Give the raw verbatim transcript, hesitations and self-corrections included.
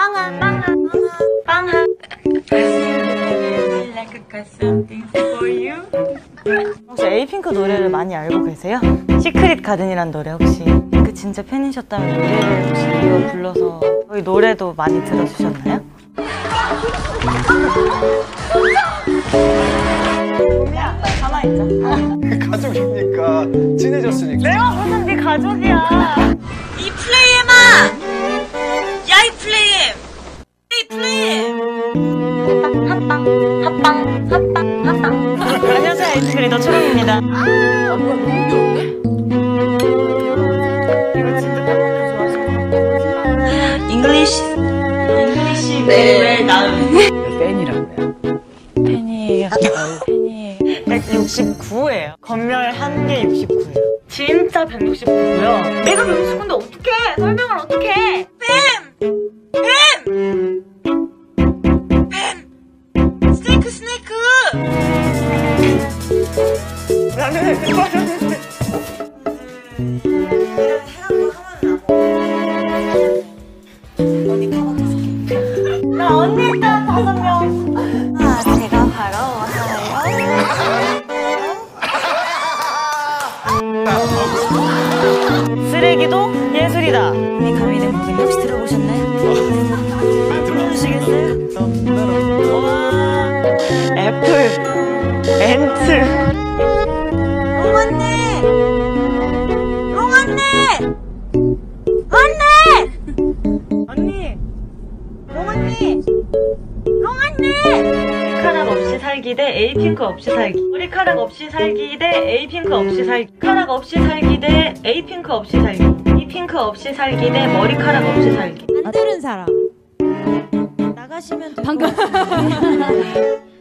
빵아 빵아 빵아 빵아. 혹시 에이핑크 노래를 많이 알고 계세요? 시크릿 가든이란 노래 혹시 그 진짜 팬이셨다면 노래를 혹시 이어 불러서 저희 노래도 많이 들어주셨나요? 봄이야 가만히 있자. 가족이니까 친해졌으니까. 내가 무슨 네 가족이야. 이 플레이엠아! 야 이 플레이엠! 이 플레이엠! 합방 합방 합방 합방. 안녕하세요 에이핑크 리더 초롱입니다. 아 뭐야 너무 귀여운데? 이거 진짜 팬분들 좋아하실 것 같아요. 잉글리시 잉글리시 네 나은 팬이라고요. 팬이에요. 팬이 백육십구예요. 건멸 한 개 육십구예요. 진짜 백육십구고요. 내가 백육십구인데 어떡해? 설명을 어떡해? 뱀! 뱀! 뱀! 스네이크 스네이크! 나는 빠졌는데. 언니 가봐줄게. 나 언니 있다 다섯 명. 아 제가 바로 왔어요. 쓰레기도 예술이다. 이 가미된 곡인 혹시 들어보셨나요? 들어주시겠어요? 와 애플 엔트 롱언니! 롱언니! 언니! 언니 롱언니! 롱언니! 머리카락 없이 살기 대 에이핑크 없이 살기. 머리카락 없이 살기 대 에이핑크 없이 살기. 머리카락 없이 살기 대 에이핑크 없이 살기. 에이핑크 없이 살기 대 머리카락 없이 살기. 안 들은 사람 나가시면 방금